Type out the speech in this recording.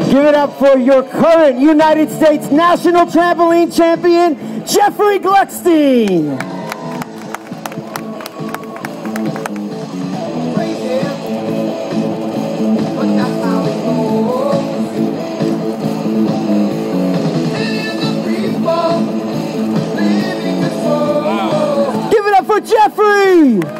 Give it up for your current United States National Trampoline Champion, Jeffrey Gluckstein. Give it up for Jeffrey!